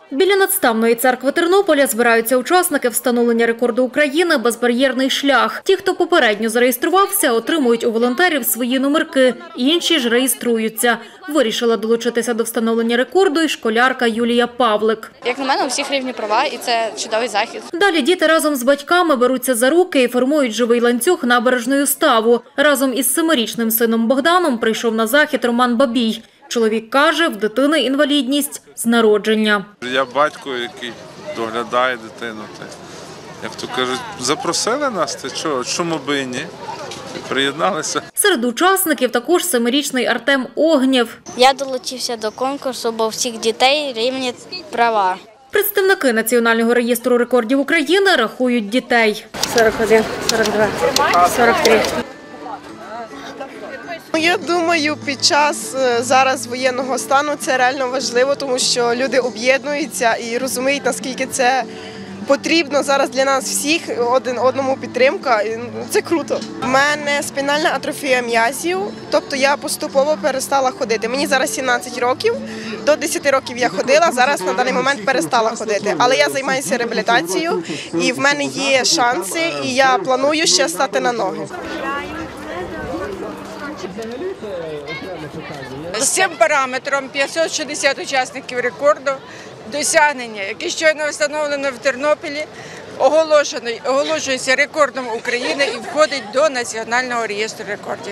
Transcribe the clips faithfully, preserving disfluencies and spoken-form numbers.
Біля надставної церкви Тернополя збираються учасники встановлення рекорду України «Безбар'єрний шлях». Ті, хто попередньо зареєструвався, отримують у волонтерів свої номерки, інші ж реєструються. Вирішила долучитися до встановлення рекорду і школярка Юлія Павлик. Як на мене, у всіх рівні права, і це чудовий захід. Далі діти разом з батьками беруться за руки і формують живий ланцюг набережною ставу. Разом із семирічним сином Богданом прийшов на захід Роман Бабій. Чоловік каже, в дитини інвалідність з народження. Я батько, який доглядає дитину. Як то кажуть, запросили нас, то чого, чому би і ні? Приєдналися. Серед учасників також семирічний Артем Огнєв. Я долучився до конкурсу, бо у всіх дітей рівні права. Представники Національного реєстру рекордів України рахують дітей. сорок один, сорок два, сорок три. Я думаю, під час зараз воєнного стану це реально важливо, тому що люди об'єднуються і розуміють, наскільки це потрібно зараз для нас всіх, один одному підтримка. Це круто. У мене спінальна атрофія м'язів, тобто я поступово перестала ходити. Мені зараз сімнадцять років, до десяти років я ходила, зараз на даний момент перестала ходити. Але я займаюся реабілітацією і в мене є шанси, і я планую ще стати на ноги. З цим параметром п'ятсот шістдесят учасників рекорду досягнення, яке щойно встановлено в Тернополі, оголошується рекордом України і входить до Національного реєстру рекордів.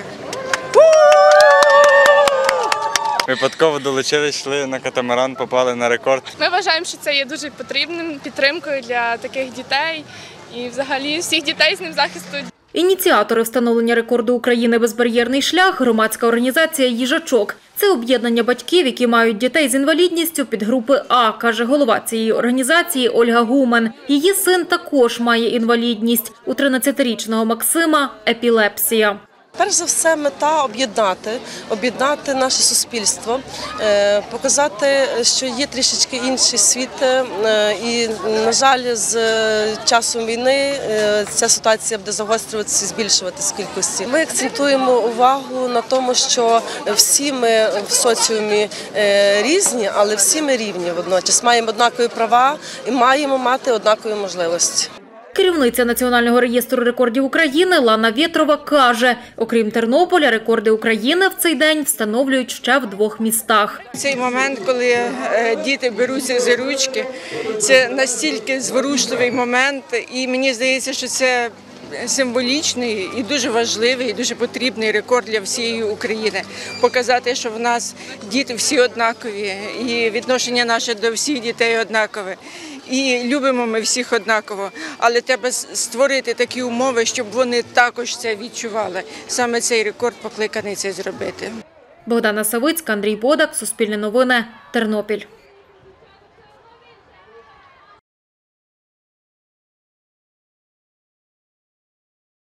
Випадково долучились, йшли на катамаран, попали на рекорд. Ми вважаємо, що це є дуже потрібним підтримкою для таких дітей і взагалі всіх дітей з ним захисту. Ініціатори встановлення рекорду України «Безбар'єрний шлях» – громадська організація «Їжачок». Це об'єднання батьків, які мають дітей з інвалідністю підгрупи А, каже голова цієї організації Ольга Гумен. Її син також має інвалідність. У тринадцятирічного Максима – епілепсія. Перш за все, мета – об'єднати, об'єднати наше суспільство, показати, що є трішечки інший світ. І, на жаль, з часом війни ця ситуація буде загострюватися і збільшуватися в кількості. Ми акцентуємо увагу на тому, що всі ми в соціумі різні, але всі ми рівні водночас. Маємо однакові права і маємо мати однакові можливості. Керівниця Національного реєстру рекордів України Лана Вєтрова каже, окрім Тернополя, рекорди України в цей день встановлюють ще в двох містах. Цей момент, коли діти беруться за ручки, це настільки зворушливий момент, і мені здається, що це символічний і дуже важливий, і дуже потрібний рекорд для всієї України. Показати, що в нас діти всі однакові, і відношення наше до всіх дітей однакове. І любимо ми всіх однаково, але треба створити такі умови, щоб вони також це відчували. Саме цей рекорд покликаний це зробити. Богдана Савицька, Андрій Бодак, Суспільне новини, Тернопіль.